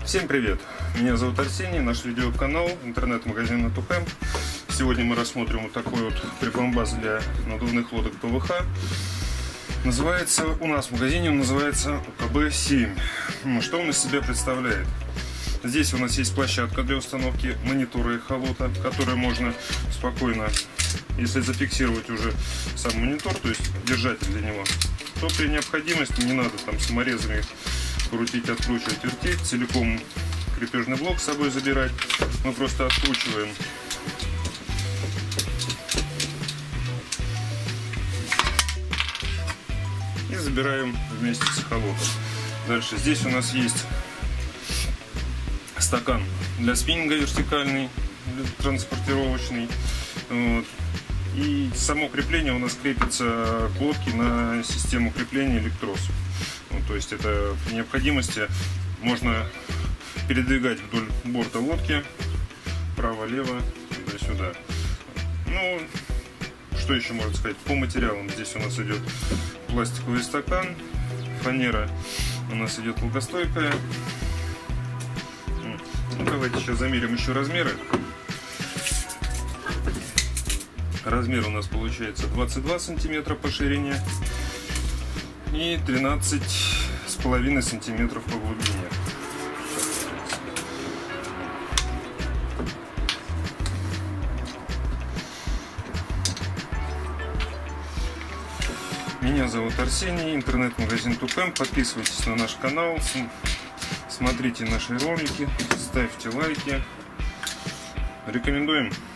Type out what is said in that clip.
Всем привет! Меня зовут Арсений, наш видеоканал, интернет-магазин Natupem. Сегодня мы рассмотрим вот такой вот прибамбас для надувных лодок ПВХ. Называется, у нас в магазине он называется УКБ-7. Что он из себя представляет? Здесь у нас есть площадка для установки монитора эхолота, который можно спокойно, если зафиксировать уже сам монитор, то есть держатель для него, то при необходимости не надо там саморезами крутить, откручивать, вертеть, целиком крепежный блок с собой забирать. Мы просто откручиваем и забираем вместе с эхолотом. Дальше здесь у нас есть стакан для спиннинга вертикальный, транспортировочный. Вот. И само крепление у нас крепится к лодке на систему крепления электрос. То есть это при необходимости можно передвигать вдоль борта лодки вправо-лево, туда-сюда. Ну, что еще можно сказать? По материалам здесь у нас идет пластиковый стакан, фанера у нас идет влагостойкая. Ну, давайте сейчас замерим еще размеры. Размер у нас получается 22 сантиметра по ширине и 13,5 сантиметров по глубине. Меня зовут Арсений, интернет-магазин Natupem. Подписывайтесь на наш канал, смотрите наши ролики, ставьте лайки. Рекомендуем.